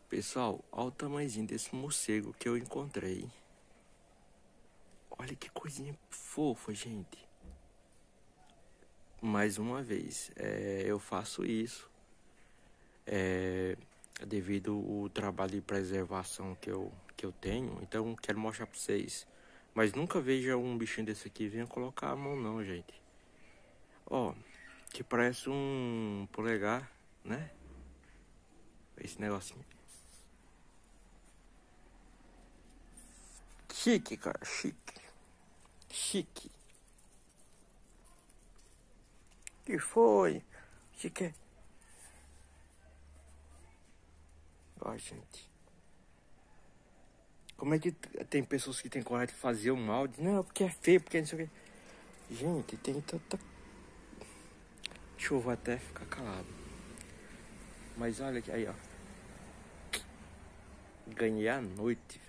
Pessoal, olha o tamanhozinho desse morcego que eu encontrei. Olha que coisinha fofa, gente. Mais uma vez, eu faço isso devido ao trabalho de preservação que eu tenho. Então, quero mostrar pra vocês. Mas nunca veja um bichinho desse aqui e venha colocar a mão não, gente. Ó, que parece um polegar, né? Esse negocinho. Chique, cara, chique. Chique. Que foi? Chique. Ó, gente. Como é que tem pessoas que têm coragem de fazer o mal? Não, porque é feio, porque não sei o que. Gente, tem tanta... Deixa eu vou até ficar calado. Mas olha aqui, aí, ó. Ganhei a noite, velho.